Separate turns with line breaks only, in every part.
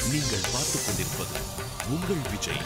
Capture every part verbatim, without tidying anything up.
நீங்கள் பார்த்துக் கொண்டிருப்பது உங்கள் விஜய்.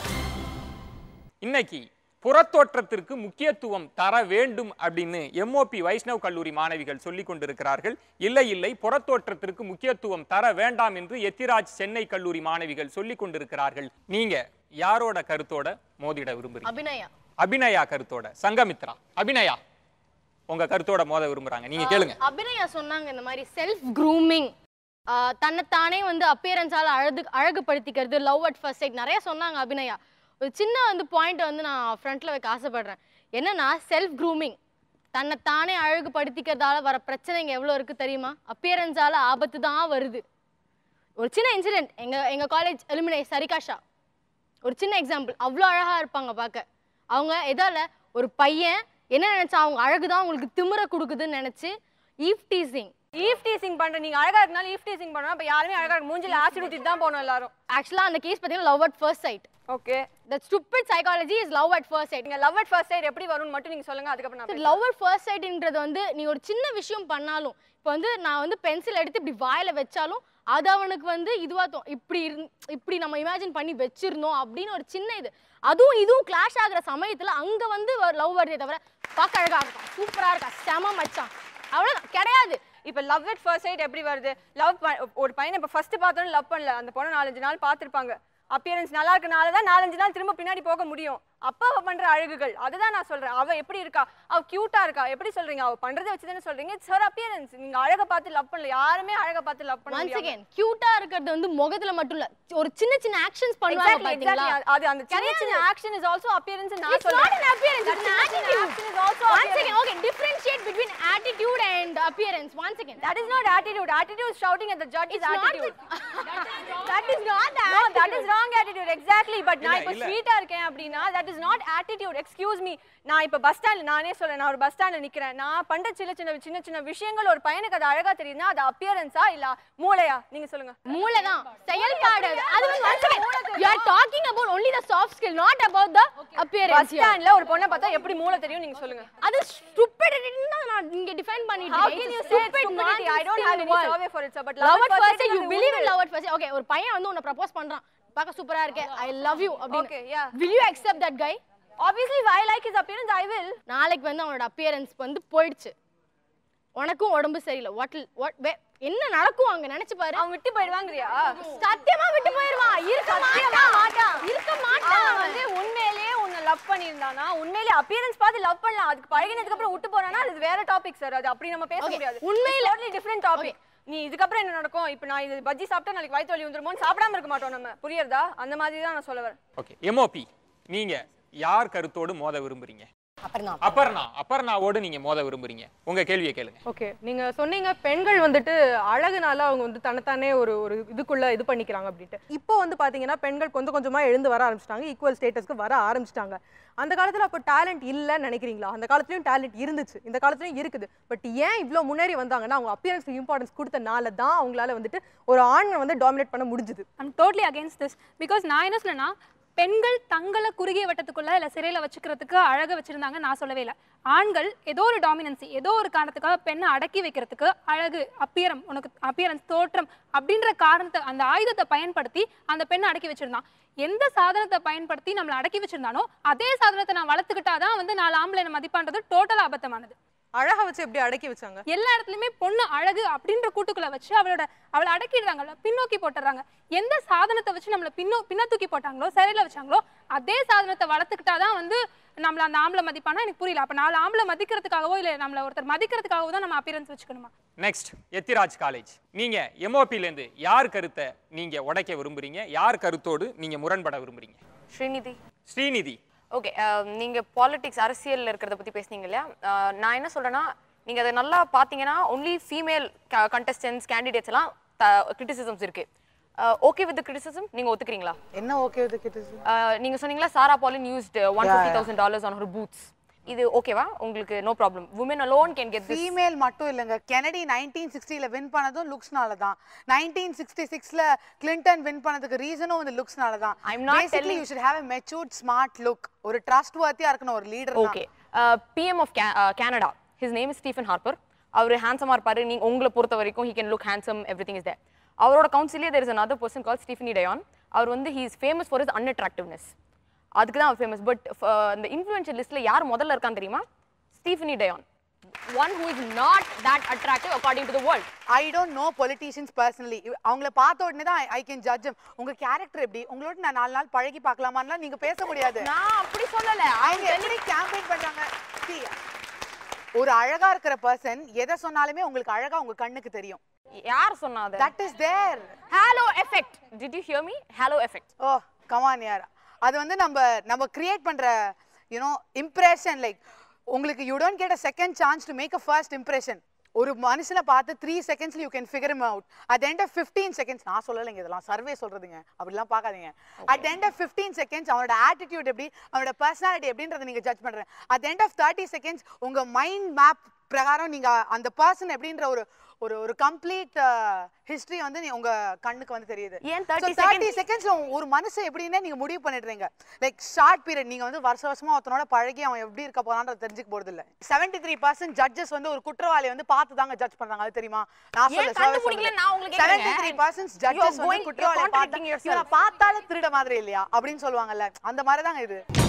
இன்னைக்கு புறத்தோற்றத்திற்கு முக்கியத்துவம் தர வேண்டும் அப்படின்னு எம்ஓபி வைஷ்ணவ் கல்லூரி மாணவிகள் சொல்லிக் கொண்டிருக்கிறார்கள். இல்லை இல்லை புறத்தோற்றத்திற்கு முக்கியத்துவம் தர வேண்டாம் என்று எத்திராஜ் சென்னை கல்லூரி மாணவிகள் சொல்லிக் கொண்டிருக்கிறார்கள். நீங்க யாரோட கருத்தோட மோதிட விரும்புறீங்க?
அபிநயா.
அபிநயா கருத்தோட. சங்கமித்ரா, அபிநயா உங்க கருத்தோட மோத விரும்புறாங்க, நீங்க கேளுங்க.
அபிநயா சொன்னாங்க இந்த மாதிரி செல்ஃப் க்ரூமிங், தன்னைத்தானே வந்து அப்பியரன்ஸால அழகு அழகுபடுத்திக்கிறது, லவ் அட் ஃபர்ஸ்ட் சைட் நிறைய சொன்னாங்க அபிநயா. ஒரு சின்ன வந்து பாயிண்ட் வந்து நான் ஃப்ரண்ட்ல வைக்க ஆசைப்படுறேன். என்னன்னா செல்ஃப் க்ரூமிங், தன்னைத்தானே அழகுபடுத்திக்கிறதால வர பிரச்சனைங்க எவ்வளோ இருக்கு தெரியுமா? அப்பியரன்ஸால ஆபத்து தான் வருது. ஒரு சின்ன இன்சிடென்ட், எங்க எங்க காலேஜ் எலிமினே சரிகாஷா ஒரு சின்ன எக்ஸாம்பிள். அவ்வளோ அழகா இருப்பாங்க பார்க்க. அவங்க எதால ஒரு பையன் என்ன நினைச்சா அவங்க அழகுதான் உங்களுக்கு திமிர கொடுக்குதுன்னு நினைச்சு ஈவ் டீசிங்
ஈவ் டீசிங் பண்ற. நீங்க அழகா இருக்கனால ஈவ் டீசிங் பண்ணா அப்ப யாருமே அழகா இருக்க மூஞ்சில ஆசிட் ஊத்திட்டு தான் போணும் எல்லாரும்.
ஆக்சுவலா அந்த கேஸ் பாத்தீங்கன்னா love at first sight.
Okay,
the stupid psychology is love at first sight.
நீங்க லவ் அட் ஃபர்ஸ்ட் சைட் எப்படி வரும்னு மட்டும் நீங்க சொல்லுங்க, அதுக்கு அப்புறம் நான்.
லவ் அட் ஃபர்ஸ்ட் சைட்ன்றது வந்து நீ ஒரு சின்ன விஷயம் பண்ணாலும், இப்போ வந்து நான் வந்து பென்சில் எடுத்து இப்படி வாயில வச்சாலும் அது அவனுக்கு வந்து இதுவா தோணும். இப்படி இப்படி நம்ம இமேஜின் பண்ணி வச்சிருந்தோம் அப்படின்னு ஒரு சின்ன இது. அதுவும் இதுவும் கிளாஷ் ஆகுற சமயத்துல அங்க வந்து லவ் வருதே தவிர பார்க்க அழகா இருக்கும், சூப்பரா இருக்கா, செம மச்சான், அவ்வளவுதான் கிடையாது.
இப்ப லவ் அட் ஃபர்ஸ்ட் சைட் எப்படி வருது? லவ் ஒரு பையனை இப்ப ஃபர்ஸ்ட் பார்த்தோன்னு லவ் பண்ணல, அந்த பொண்ணு நாலஞ்சு நாள் பார்த்திருப்பாங்க. அப்பியரன்ஸ் நல்லா இருக்கனால தான் நாலஞ்சு நாள் திரும்ப பின்னாடி போக முடியும். அப்பா அவ பண்ற அழகுகள் அதுதான் நான் சொல்றேன். அவ எப்படி இருக்கா, அவ கியூட்டா இருக்கா, எப்படி சொல்றீங்க? அவ பண்றதை வச்சு தானே சொல்றீங்க. It's her appearance. நீங்க அழகை பார்த்து லவ் பண்ணல, யாருமே அழகை பார்த்து லவ் பண்ணல.
ஒன்ஸ் அகைன் கியூட்டா இருக்கிறது வந்து முகத்துல மட்டும் இல்ல, ஒரு சின்ன சின்ன ஆக்ஷன்ஸ் பண்ணுவாங்க பாத்தீங்களா?
அது அந்த சின்ன சின்ன ஆக்ஷன் இஸ் ஆல்சோ அப்பியரன்ஸ். நான்
சொல்றேன் it's not an appearance, it's an attitude.
Action is also
once again okay, differentiate between attitude and appearance. Once again
that is not attitude. Attitude is shouting at the judge is attitude.
That is not the
no, that is wrong attitude. Exactly. But நான் இப்ப ஸ்வீட்டா இருக்கேன் அப்படினா that is not attitude. Excuse me. நான் இப்ப bus ஸ்டாண்ட்ல நானே சொல்றேன், நான் ஒரு பஸ் ஸ்டாண்ட்ல நிக்கிறேன். நான் பண்ற சின்ன சின்ன சின்ன சின்ன விஷயங்கள் ஒரு பையனுக்கு அது அழகா தெரியுதுனா அது அப்பியரன்ஸா இல்ல மூளையா? நீங்க சொல்லுங்க.
மூளை தான், செயல்பாடு. அது வந்து once again you are talking about only the soft skill, not about the appearance.
Bus ஸ்டாண்ட்ல ஒரு பொண்ணை பார்த்தா எப்படி மூளை தெரியும் நீங்க சொல்லுங்க.
அது stupidity நான் இங்க டிஃபைன் பண்ணிட்டேன்.
How can you say stupidity? I don't have any survey for it, sir. But
love at first sight, you believe in love at first sight. Okay, ஒரு பையன் வந்து உன்னை ப்ரப்போஸ் பண்றான், பார்க்க சூப்பரா இருக்கே, I love you அப்படினு.
Okay, yeah.
Will you accept that guy?
Obviously, if I like his appearance, I will.
நாளைக்கு வந்து அவனோட அப்பியரன்ஸ் வந்து போயிடுச்சு, உனக்கும் உடம்பு சரியில்லை, வாட் வாட் என்ன நடக்கும் அங்க நினைச்சு பாரு.
அவன் விட்டு போயிடுவாங்கறியா?
சத்தியமா விட்டு போயிடுவான். இருக்க மாட்டான், இருக்க மாட்டான்.
வந்து உண்மையிலேயே உன்னை லவ் பண்ணியிருந்தானா, உண்மையிலேயே அப்பியரன்ஸ் பார்த்து லவ் பண்ணலாம், அதுக்கு பழகினதுக்கு அப்புறம் விட்டு போறானா அது வேற டாபிக் சார். அது அப்படி நம்ம பேச முடியாது.
உண்மையில
டோட்டலி டிஃபரண்ட் டாபிக். நீ இதுக்கு அப்புறம் என்ன நடக்கும்? இப்போ நான் இது பஜ்ஜி சாப்பிட்டா நாளைக்கு வயித்து வலி வந்துருமோன்னு சாப்பிடாம இருக்க மாட்டோம் நம்ம, புரியுறதா? அந்த மாதிரி தான் நான் சொல்ல வரேன்.
ஓகே, எம்ஓபி நீங்க யார் கருத்தோடு மோத விரும்புறீங்க?
அபர்ணா.
அபர்ணா அபர்ணாவோடு நீங்க மோத விரும்புறீங்க, உங்க கேள்வியை கேளுங்க.
ஓகே, நீங்க சொன்னீங்க பெண்கள் வந்துட்டு அழகுனால அவங்க வந்து தன்னைத்தானே ஒரு ஒரு இதுக்குள்ள இது பண்ணிக்கிறாங்க அப்படின்ட்டு. இப்போ வந்து பாத்தீங்கன்னா பெண்கள் கொஞ்சம் கொஞ்சமா எழுந்து வர ஆரம்பிச்சிட்டாங்க, ஈக்குவல் ஸ்டேட்டஸ்க்கு வர ஆரம்பிச்சிட்டாங்க. அந்த காலத்துல அப்போ டேலண்ட் இல்லைன்னு நினைக்கிறீங்களா? அந்த காலத்துலயும் டேலண்ட் இருந்துச்சு, இந்த காலத்துலயும் இருக்குது. பட் ஏன் இவ்வளோ முன்னேறி வந்தாங்கன்னா அவங்க அப்பியரன்ஸ்க்கு இம்பார்ட்டன்ஸ் கொடுத்தனால தான் அவங்களால வந்துட்டு ஒரு ஆணை வந்து டாமினேட் பண்ண முடிஞ்சுது.
I'm totally against this. Because நான் என்ன சொன்னேன்னா, பெண்கள் தங்களை குறுகிய வட்டத்துக்குள்ள இல்லை சிறையில் வச்சுக்கிறதுக்கு அழக வச்சிருந்தாங்க நான் சொல்லவே இல்லை. ஆண்கள் ஏதோ ஒரு டாமினன்சி, ஏதோ ஒரு காரணத்துக்காக பெண்ணை அடக்கி வைக்கிறதுக்கு அழகு, அப்பியரம், உனக்கு அப்பியரன்ஸ், தோற்றம் அப்படின்ற காரணத்தை அந்த ஆயுதத்தை பயன்படுத்தி அந்த பெண்ணை அடக்கி வச்சிருந்தான். எந்த சாதனத்தை பயன்படுத்தி நம்மளை அடக்கி வச்சிருந்தானோ அதே சாதனத்தை நான் வளர்த்துக்கிட்டாதான் வந்து நாலு ஆம்பளை மதிப்பான்றது டோட்டல் அபத்தமானது.
அழகா வச்சு எப்படி அடக்கி வச்சாங்க?
எல்லா இடத்துலயுமே பொண்ணு அழகு அப்படின்ற கூட்டுக்குள்ள வச்சு அவளோட அவளை அடக்கிடுறாங்கல்ல, பின்னோக்கி போட்டுறாங்க. எந்த சாதனத்தை வச்சு நம்மளை பின்னோ பின்ன தூக்கி போட்டாங்களோ, சிறையில வச்சாங்களோ அதே சாதனத்தை வளர்த்துக்கிட்டாதான் வந்து நம்மள அந்த ஆம்பளை மதிப்பானா எனக்கு புரியல. அப்ப நாலு ஆம்பளை மதிக்கிறதுக்காகவோ இல்ல நம்மள ஒருத்தர் மதிக்கிறதுக்காகவோ தான் நம்ம அப்பியரன்ஸ் வச்சுக்கணுமா?
நெக்ஸ்ட், எத்திராஜ் காலேஜ் நீங்க எம்ஓபில இருந்து யார் கருத்தை நீங்க உடைக்க விரும்புறீங்க, யார் கருத்தோடு நீங்க முரண்பட விரும்புறீங்க?
ஸ்ரீநிதி.
ஸ்ரீநிதி,
ஓகே, நீங்க பாலிடிக்ஸ் அரசியல் இருக்கிறத பத்தி பேசுனீங்க இல்லையா? நான் என்ன சொல்றேன்னா, நீங்க அதை நல்லா பாத்தீங்கன்னா ஒன்லி ஃபீமேல் கண்டஸ்டன்ஸ் கேண்டிடேட்ஸ் எல்லாம் கிரிட்டிசிசம்ஸ் இருக்கு. ஓகே வித் கிரிட்டிசிசம் நீங்க ஒத்துக்கிறீங்களா?
என்ன ஓகே வித் கிரிட்டிசிசம்?
நீங்க சொன்னீங்களா Sarah Palin used one hundred fifty thousand dollars on her boots. இது ஓகேவா உங்களுக்கு? No problem. women alone can get this.
Female மட்டும் இல்லங்க, கெனடி nineteen sixty ல வின் பண்ணதும் லுக்ஸ்னால தான். nineteen sixty-six ல கிளின்டன் வின் பண்ணதுக்கு ரீசனும் இந்த லுக்ஸ்னால தான்.
I'm not
Basically,
telling
you should have a matured smart look. ஒரு ட்ரஸ்ட்வர்த்தியா இருக்கணும் ஒரு லீடர் தான்.
Okay, P M of Canada, his name is Stephen Harper. அவர் ஹேண்ட்ஸமா இருப்பாரு. நீங்க உங்களை பொறுத்த வரைக்கும் he can look handsome, everything is there. அவரோட கவுன்சிலே there is another person called Stephanie Dayon. அவர் வந்து he is famous for his unattractiveness. அதுக்கு தான் அவர் ஃபேமஸ். பட் இந்த இன்ஃப்ளூயன்ஷியல் லிஸ்ட்ல யார் முதல்ல இருக்கான்னு தெரியுமா? Stephanie Dayon. One who is not that attractive according to the world.
I don't know politicians personally. அவங்கள பார்த்த உடனே தான் I can judge them. உங்க கேரக்டர் எப்படி? உங்களோட நான் நாலு நாள் பழகி பார்க்கலாமான்னா நீங்க பேச முடியாது.
நான் அப்படி சொல்லல.
அவங்க எப்படி கேம்பெயின் பண்றாங்க? ஒரு அழகா இருக்கிற பர்சன் எதை சொன்னாலுமே உங்களுக்கு அழகா உங்க கண்ணுக்கு தெரியும்.
யார் சொன்னாத?
That is there.
Halo effect. Did you hear me? Halo effect.
Oh, come on yaar. அது வந்து நம்ம நம்ம கிரியேட் பண்ற you know impression like உங்களுக்கு you don't get a second chance to make a first impression. ஒரு மனுஷனை பார்த்து three seconds you can figure him out. At the end of fifteen seconds நான் சொல்லலைங்க இதெல்லாம் சர்வே சொல்றதுங்க அப்படிலாம் பார்க்காதீங்க. At the end of fifteen seconds அவனோட attitude எப்படி அவனோட personality எப்படின்றதை நீங்க ஜட்ஜ் பண்றீங்க. At the end of thirty seconds உங்க மைண்ட் மேப் பிரகாரம் நீங்க அந்த பர்சன் எப்படின்ற ஒரு ஒரு ஒரு கம்ப்ளீட் ஹிஸ்டரி வந்து உங்க கண்ணுக்கு வந்து தெரியுது.
ஏன்
thirty seconds ஒரு மனுஷன் எப்படின்னா நீங்க முடிவு பண்ணிடுறீங்க. லைக் ஷார்ட் பீரியட் நீங்க வந்து வருஷ வருஷமா ஒருத்தனோட பழகி அவன் எப்படி இருக்க போறான்னு தெரிஞ்சுக்க போறது இல்ல. seventy-three percent ஜட்ஜஸ் வந்து ஒரு குற்றவாளி வந்து பார்த்து தாங்க ஜட்ஜ் பண்றாங்க. அது தெரியுமா? நான் சொல்ல seventy-three percent ஜட்ஜஸ் வந்து குற்றவாளி பார்த்து இவனை பார்த்தாலே திருட மாதிரி இல்லையா அப்படின்னு சொல்லுவாங்கல்ல, அந்த மாதிரி தாங்க இது.